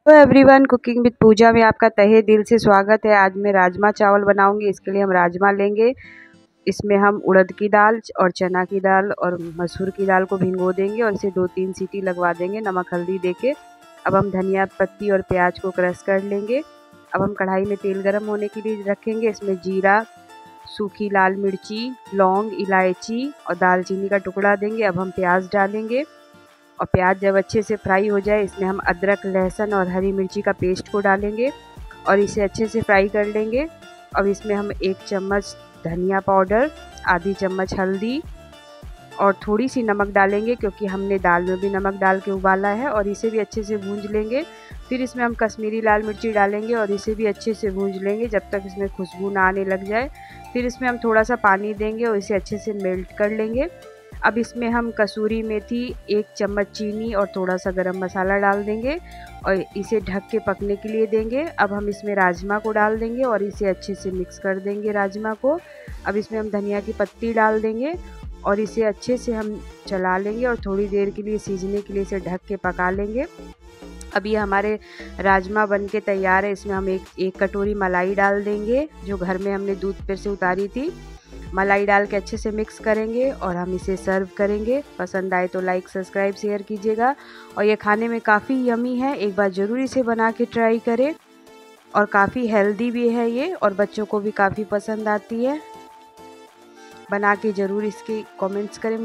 तो everyone, cooking with पूजा में आपका तहे दिल से स्वागत है। आज मैं राजमा चावल बनाऊंगी। इसके लिए हम राजमा लेंगे। इसमें हम उड़द की दाल और चना की दाल और मसूर की दाल को भिगो देंगे और इसे 2-3 सीटी लगवा देंगे नमक हल्दी देके। अब हम धनिया पत्ती और प्याज को क्रश कर लेंगे। अब हम कढ़ाई में तेल गर्म होने के लिए रखेंगे। इसमें जीरा, सूखी लाल मिर्ची, लौंग, इलायची और दालचीनी का टुकड़ा देंगे। अब हम प्याज डालेंगे और प्याज जब अच्छे से फ्राई हो जाए, इसमें हम अदरक, लहसुन और हरी मिर्ची का पेस्ट को डालेंगे और इसे अच्छे से फ्राई कर लेंगे। अब इसमें हम 1 चम्मच धनिया पाउडर, आधी चम्मच हल्दी और थोड़ी सी नमक डालेंगे, क्योंकि हमने दाल में भी नमक डाल के उबाला है। और इसे भी अच्छे से भूंज लेंगे। फिर इसमें हम कश्मीरी लाल मिर्ची डालेंगे और इसे भी अच्छे से भूंज लेंगे जब तक इसमें खुशबू ना आने लग जाए। फिर इसमें हम थोड़ा सा पानी देंगे और इसे अच्छे से मेल्ट कर लेंगे। अब इसमें हम कसूरी मेथी, 1 चम्मच चीनी और थोड़ा सा गरम मसाला डाल देंगे और इसे ढक के पकने के लिए देंगे। अब हम इसमें राजमा को डाल देंगे और इसे अच्छे से मिक्स कर देंगे राजमा को। अब इसमें हम धनिया की पत्ती डाल देंगे और इसे अच्छे से हम चला लेंगे और थोड़ी देर के लिए सीजने के लिए इसे ढक के पका लेंगे। अब ये हमारे राजमा बन के तैयार है। इसमें हम एक कटोरी मलाई डाल देंगे, जो घर में हमने दूध पर से उतारी थी। मलाई डाल के अच्छे से मिक्स करेंगे और हम इसे सर्व करेंगे। पसंद आए तो लाइक, सब्सक्राइब, शेयर कीजिएगा। और ये खाने में काफ़ी यमी है। एक बार ज़रूर इसे बना के ट्राई करें। और काफ़ी हेल्दी भी है ये और बच्चों को भी काफ़ी पसंद आती है। बना के ज़रूर इसके कमेंट्स करें।